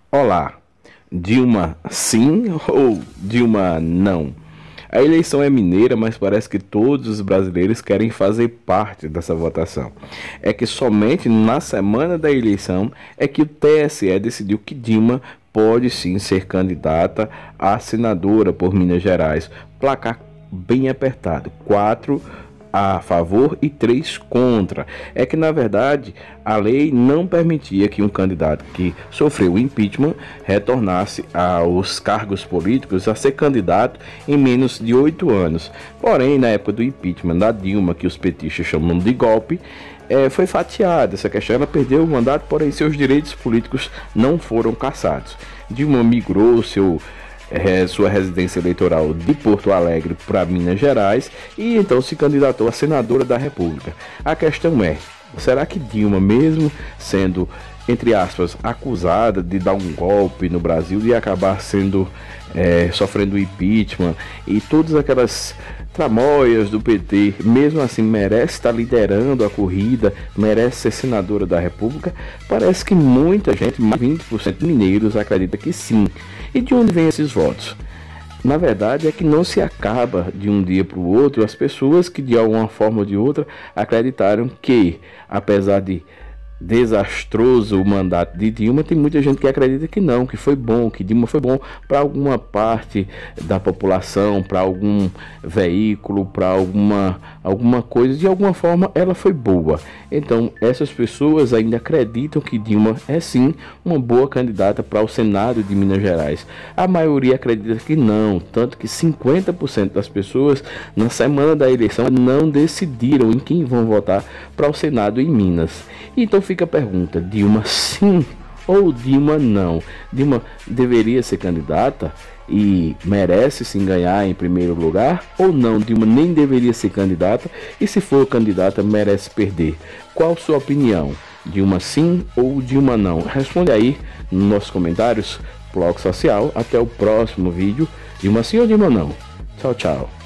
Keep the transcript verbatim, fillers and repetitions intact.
Olá, Dilma sim ou Dilma não? A eleição é mineira, mas parece que todos os brasileiros querem fazer parte dessa votação. É que somente na semana da eleição é que o T S E decidiu que Dilma pode sim ser candidata a senadora por Minas Gerais. Placar bem apertado, quatro a favor e três contra. É que, na verdade, a lei não permitia que um candidato que sofreu impeachment retornasse aos cargos políticos a ser candidato em menos de oito anos. Porém, na época do impeachment da Dilma, que os petistas chamam de golpe, é, foi fatiada essa questão. Ela perdeu o mandato, porém seus direitos políticos não foram cassados. Dilma migrou seu É, sua residência eleitoral de Porto Alegre para Minas Gerais e então se candidatou a senadora da República. A questão é, será que Dilma, mesmo sendo, entre aspas, acusada de dar um golpe no Brasil e acabar sendo é, sofrendo impeachment e todas aquelas tramóias do P T, mesmo assim merece estar liderando a corrida, merece ser senadora da República? Parece que muita gente, mais de vinte por cento de mineiros, acredita que sim. E de onde vêm esses votos? Na verdade é que não se acaba de um dia para o outro as pessoas que de alguma forma ou de outra acreditaram que, apesar de desastroso o mandato de Dilma, tem muita gente que acredita que não, que foi bom, que Dilma foi bom para alguma parte da população, para algum veículo, para alguma, alguma coisa, de alguma forma ela foi boa. Então essas pessoas ainda acreditam que Dilma é sim uma boa candidata para o Senado de Minas Gerais. A maioria acredita que não, tanto que cinquenta por cento das pessoas na semana da eleição não decidiram em quem vão votar para o Senado em Minas. Então fica a pergunta, Dilma sim ou Dilma não? Dilma deveria ser candidata e merece sim ganhar em primeiro lugar ou não? Dilma nem deveria ser candidata e se for candidata merece perder. Qual sua opinião? Dilma sim ou Dilma não? Responde aí nos nossos comentários, Bloco Social. Até o próximo vídeo. Dilma sim ou Dilma não? Tchau, tchau.